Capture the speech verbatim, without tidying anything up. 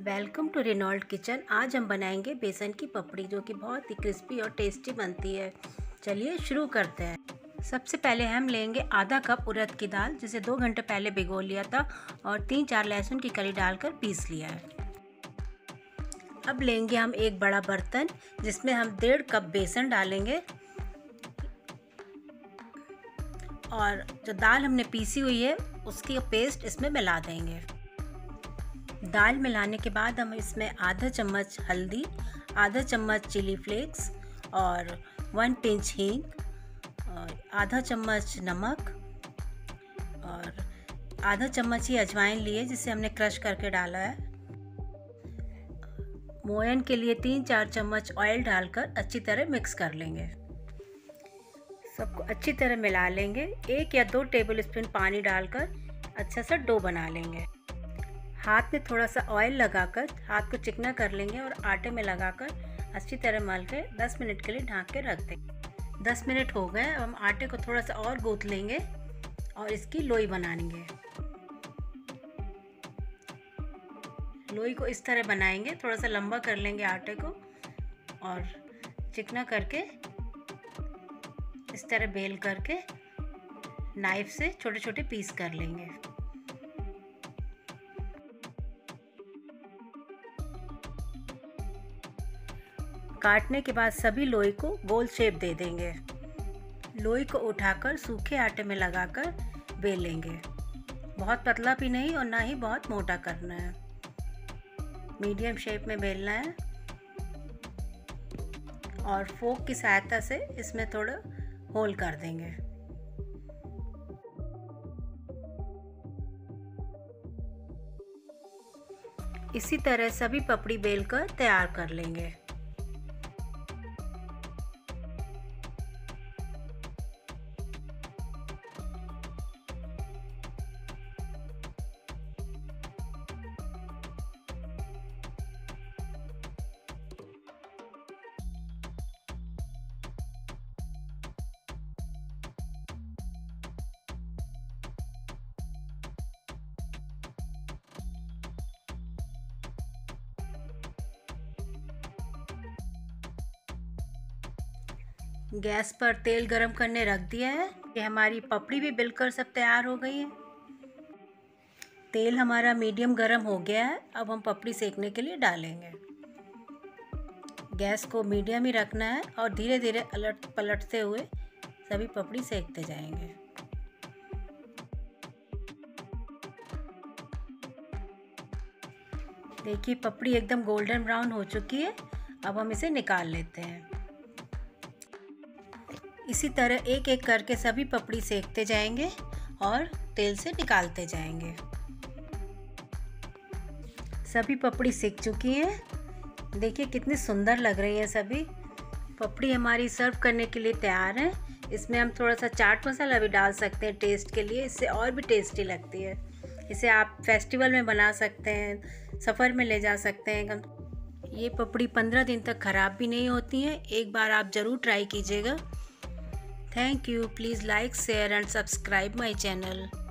Welcome to Reynold kitchen. आज हम बनाएंगे बेसन की पपड़ी जो कि बहुत ही क्रिस्पी और टेस्टी बनती है। चलिए शुरू करते हैं। सबसे पहले हम लेंगे आधा कप उड़द की दाल, जिसे दो घंटे पहले भिगो लिया था और तीन चार लहसुन की कली डालकर पीस लिया है। अब लेंगे हम एक बड़ा बर्तन, जिसमें हम डेढ़ कप बेसन डालेंगे और जो दाल हमने पीसी हुई है उसकी पेस्ट इसमें मिला देंगे। दाल मिलाने के बाद हम इसमें आधा चम्मच हल्दी, आधा चम्मच चिली फ्लेक्स और वन पिंच हींग और आधा चम्मच नमक और आधा चम्मच ही अजवाइन लिए, जिसे हमने क्रश करके डाला है। मोयन के लिए तीन चार चम्मच ऑयल डालकर अच्छी तरह मिक्स कर लेंगे। सबको अच्छी तरह मिला लेंगे। एक या दो टेबल स्पून पानी डालकर अच्छा सा डो बना लेंगे। हाथ में थोड़ा सा ऑयल लगाकर हाथ को चिकना कर लेंगे और आटे में लगाकर अच्छी तरह मल के दस मिनट के लिए ढक के रख देंगे। दस मिनट हो गए। अब हम आटे को थोड़ा सा और गूंथ लेंगे और इसकी लोई बनाएंगे। लोई को इस तरह बनाएंगे, थोड़ा सा लंबा कर लेंगे आटे को और चिकना करके इस तरह बेल करके नाइफ से छोटे छोटे पीस कर लेंगे। काटने के बाद सभी लोई को गोल शेप दे देंगे। लोई को उठाकर सूखे आटे में लगाकर बेलेंगे। बहुत पतला भी नहीं और ना ही बहुत मोटा करना है, मीडियम शेप में बेलना है और फोक की सहायता से इसमें थोड़ा होल कर देंगे। इसी तरह सभी पपड़ी बेलकर तैयार कर लेंगे। गैस पर तेल गरम करने रख दिया है। ये हमारी पपड़ी भी बिल्कुल सब तैयार हो गई है। तेल हमारा मीडियम गरम हो गया है। अब हम पपड़ी सेकने के लिए डालेंगे। गैस को मीडियम ही रखना है और धीरे धीरे अलट पलटते हुए सभी पपड़ी सेकते जाएंगे। देखिए पपड़ी एकदम गोल्डन ब्राउन हो चुकी है। अब हम इसे निकाल लेते हैं। इसी तरह एक एक करके सभी पपड़ी सेकते जाएंगे और तेल से निकालते जाएंगे। सभी पपड़ी सेक चुकी हैं। देखिए कितनी सुंदर लग रही है सभी पपड़ी। हमारी सर्व करने के लिए तैयार है। इसमें हम थोड़ा सा चाट मसाला भी डाल सकते हैं टेस्ट के लिए, इससे और भी टेस्टी लगती है। इसे आप फेस्टिवल में बना सकते हैं, सफ़र में ले जा सकते हैं। ये पपड़ी पंद्रह दिन तक ख़राब भी नहीं होती हैं। एक बार आप ज़रूर ट्राई कीजिएगा। Thank you. Please like, share and subscribe my channel.